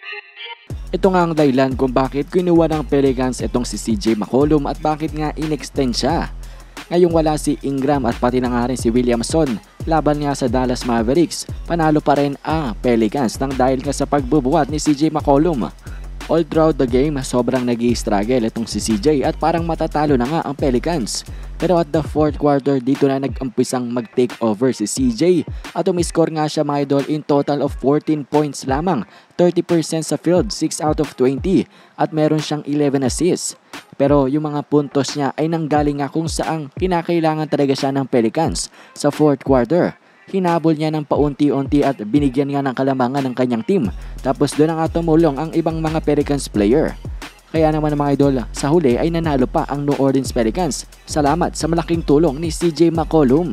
Ito nga ang dahilan kung bakit kinuha ng Pelicans itong si CJ McCollum at bakit nga in-extend siya. Ngayong wala si Ingram at pati na nga rin si Williamson laban nga sa Dallas Mavericks, panalo pa rin ang Pelicans nang dahil nga sa pagbubuhat ni CJ McCollum. All throughout the game, sobrang nag-i-struggle itong si CJ at parang matatalo na nga ang Pelicans. Pero at the fourth quarter, dito na nag-umpisang mag-take over si CJ at umiscore nga siya mga idol in total of 14 points lamang, 30% sa field, 6 out of 20 at meron siyang 11 assists. Pero yung mga puntos niya ay nanggaling nga kung saang kinakailangan talaga siya ng Pelicans sa fourth quarter. Hinabol niya ng paunti-unti at binigyan nga ng kalamangan ng kanyang team. Tapos doon nga tumulong ang ibang mga Pelicans player. Kaya naman mga idol, sa huli ay nanalo pa ang New Orleans Pelicans. Salamat sa malaking tulong ni CJ McCollum.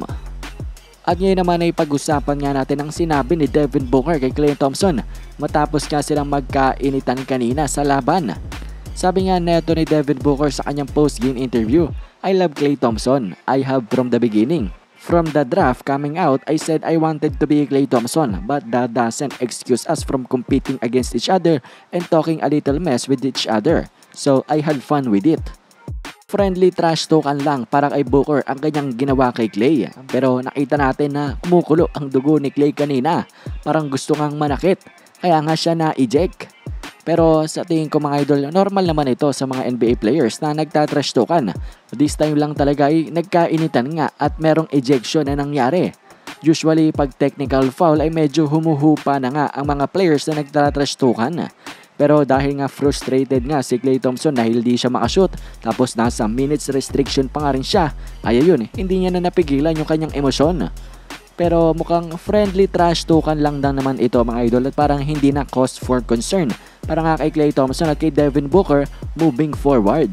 At ngayon naman ay pag-usapan nga natin ang sinabi ni Devin Booker kay Klay Thompson matapos nga silang magkainitan kanina sa laban. Sabi nga neto ni Devin Booker sa kanyang post-game interview, "I love Klay Thompson. I have from the beginning. From the draft coming out, I said I wanted to be Klay Thompson, but that doesn't excuse us from competing against each other and talking a little mess with each other. So I had fun with it." Friendly trash talkan lang para kay Booker ang kanyang ginawa kay Klay. Pero nakita natin na kumukulo ang dugo ni Klay kanina. Parang gusto ngang manakit. Kaya nga siya na-eject. Pero sa tingin ko mga idol, normal naman ito sa mga NBA players na nagtatrash talkan. This time lang talaga ay nagkainitan nga at merong ejection na nangyari. Usually pag technical foul ay medyo humuhupa na nga ang mga players na nagtatrash talkan. Pero dahil nga frustrated nga si Klay Thompson dahil di siya makashoot, tapos nasa minutes restriction pa nga rin siya, ay ayun, hindi niya na napigilan yung kanyang emosyon. Pero mukhang friendly trash talkan lang naman ito mga idol at parang hindi na cause for concern para nga kay Klay Thompson at kay Devin Booker moving forward.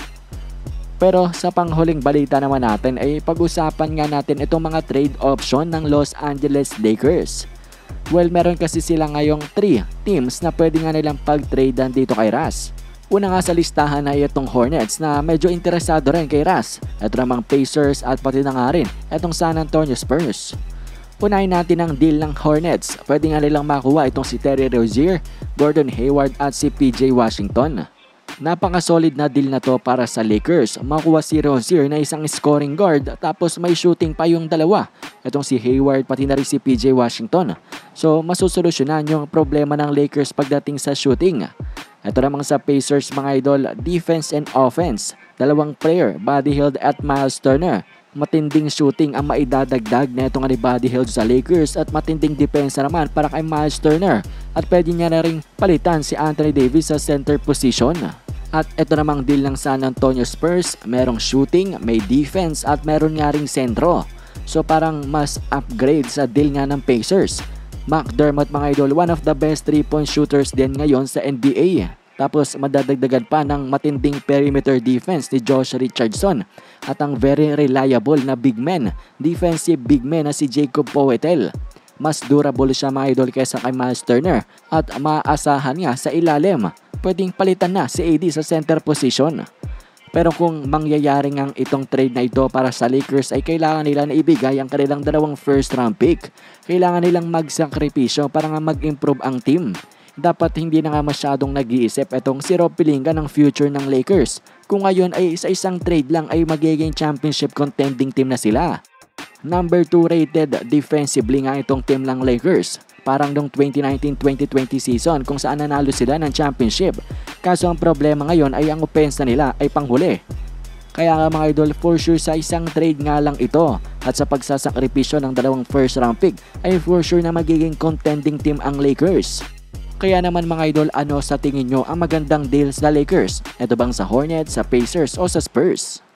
Pero sa panghuling balita naman natin ay pag-usapan nga natin itong mga trade option ng Los Angeles Lakers. Well, meron kasi sila ngayong 3 teams na pwede nga nilang pag-tradean dito kay Russ. Una nga sa listahan ay itong Hornets na medyo interesado rin kay Russ. Ito namang Pacers at pati na nga rin itong San Antonio Spurs. Unahin natin ang deal ng Hornets. Pwede nga nilang makuha itong si Terry Rozier, Gordon Hayward at si PJ Washington. Napaka-solid na deal na to para sa Lakers. Makuha si Rozier na isang scoring guard tapos may shooting pa yung dalawa. Itong si Hayward pati na rin si PJ Washington. So masusolusyonan yung problema ng Lakers pagdating sa shooting. Ito namang sa Pacers mga idol, defense and offense. Dalawang player, Buddy Hield at Miles Turner. Matinding shooting ang maidadagdag na itong ni Buddy Hield sa Lakers at matinding depensa naman para kay Miles Turner. At pwede niya na rin palitan si Anthony Davis sa center position. At ito namang deal ng San Antonio Spurs, merong shooting, may defense at meron nga ring sentro. So parang mas upgrade sa deal nga ng Pacers. McDermott mga idol, one of the best 3-point shooters din ngayon sa NBA. Tapos madadagdagan pa ng matinding perimeter defense ni Josh Richardson at ang very reliable na big man, defensive big man na si Jacob Poeltl. Mas durable siya mga idol kaysa kay Miles Turner at maaasahan nga sa ilalim. Pwedeng palitan na si AD sa center position. Pero kung mangyayari ngang itong trade na ito para sa Lakers ay kailangan nila na ibigay ang kanilang 2 first round pick. Kailangan nilang magsakripisyo para nga mag-improve ang team. Dapat hindi na nga masyadong nag-iisip itong si Rob Pelinka ng future ng Lakers. Kung ngayon ay sa isang trade lang ay magiging championship contending team na sila. Number 2 rated defensively nga itong team ng Lakers. Parang nung 2019-2020 season kung saan nanalo sila ng championship. Kaso ang problema ngayon ay ang opensa nila ay panghuli. Kaya nga mga idol, for sure sa isang trade nga lang ito at sa pagsasakripisyo ng 2 first round pick ay for sure na magiging contending team ang Lakers. Kaya naman mga idol, ano sa tingin nyo ang magandang deal sa Lakers? Ito bang sa Hornets, sa Pacers o sa Spurs?